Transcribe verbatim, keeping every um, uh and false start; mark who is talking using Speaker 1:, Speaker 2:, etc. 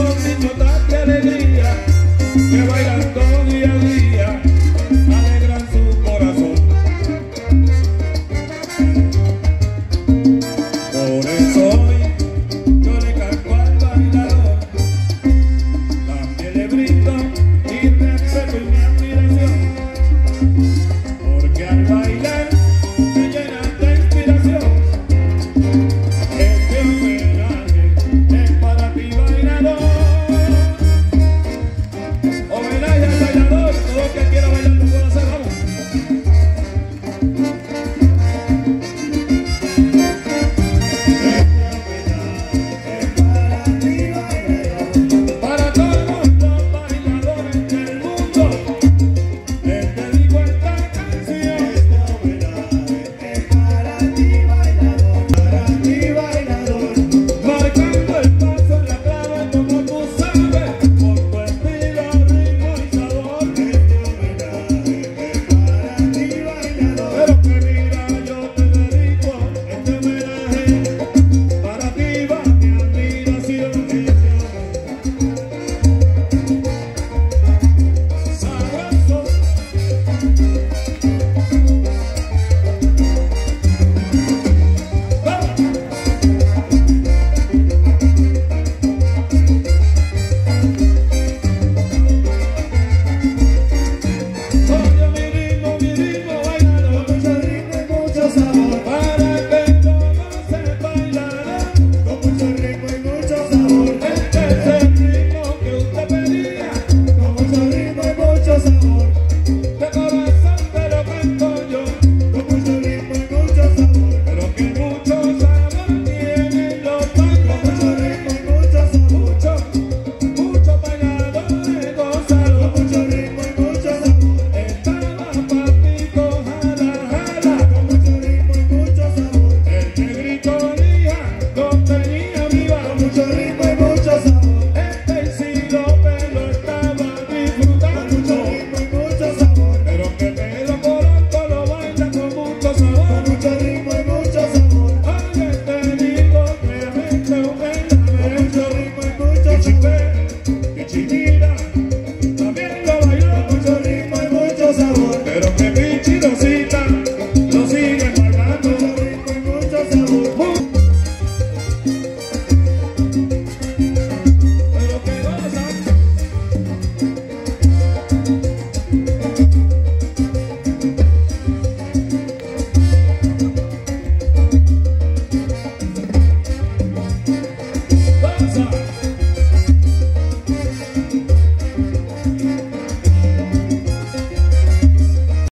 Speaker 1: son niñotas de alegría que bailando día a día alegran su corazón. Por eso hoy yo le canto al bailador, también le brindo mi respeto y mi admiración, porque al bailar me llenan de inspiración. Este homenaje es para ti, bailador. Homenaje al bailador, todo el que quiera bailar lo puede hacer, vamos. Para todos los bailadores del mundo les dedico esta canción. Marcando el paso en la clave como tú sabes, con tu estilo, ritmo y sabor. Pero que mira, yo te dedico este homenaje, para ti va mi admiración. Sabroso. Oye mi ritmo, mi ritmo bailador,
Speaker 2: Mucho ritmo y mucho sabor,
Speaker 1: para que todos se bailarán.
Speaker 2: con mucho ritmo y mucho sabor,
Speaker 1: Este es el ritmo que usted pedía,
Speaker 2: con mucho ritmo y mucho sabor,
Speaker 1: de corazón te lo canto yo,
Speaker 2: con mucho ritmo y mucho sabor,
Speaker 1: pero que mucho sabor tienen los
Speaker 2: con mucho
Speaker 1: bailadores.
Speaker 2: ritmo y mucho sabor,
Speaker 1: Muchos, muchos bailadores gozaron.
Speaker 2: con mucho ritmo y mucho sabor,
Speaker 1: Estaba Patito, jala, jala.
Speaker 2: con mucho ritmo y mucho sabor,
Speaker 1: El negrito Lija lo tenía viva.
Speaker 2: con mucho ritmo y mucho sabor,
Speaker 1: Este Isidro lo estaba
Speaker 2: con mucho
Speaker 1: disfrutando.
Speaker 2: ritmo y mucho sabor,
Speaker 1: Pero que Pedro Polanco lo baila con mucho sabor.
Speaker 2: con mucho ritmo y mucho sabor,
Speaker 1: Oye, te digo que me
Speaker 2: con mucho ritmo y mucho sabor.